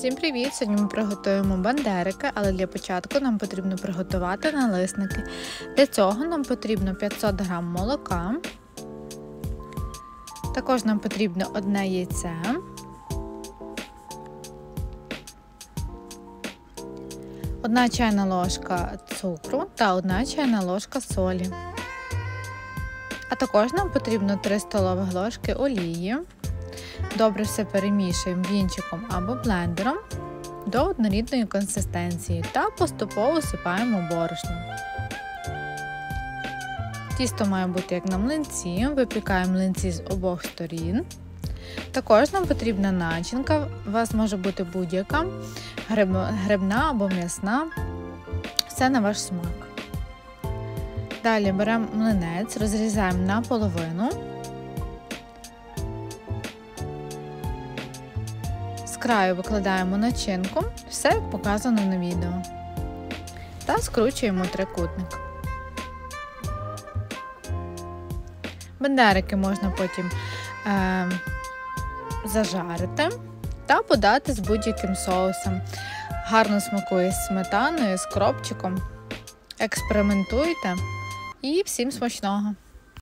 Всім привіт! Сьогодні ми приготуємо бандерики, але для початку нам потрібно приготувати налисники. Для цього нам потрібно 500 г молока, також нам потрібно 1 яйце, 1 чайна ложка цукру та 1 чайна ложка солі. А також нам потрібно 3 столові ложки олії. Добре все перемішуємо вінчиком або блендером до однорідної консистенції та поступово всипаємо борошно. Тісто має бути як на млинці, випікаємо млинці з обох сторін. Також нам потрібна начинка, у вас може бути будь-яка, грибна або м'ясна, все на ваш смак. Далі беремо млинець, розрізаємо на половину. З краю викладаємо начинку, все як показано на відео, та скручуємо трикутник. Бандерики можна потім зажарити та подати з будь-яким соусом. Гарно смакує з сметаною, з кропчиком. Експериментуйте і всім смачного!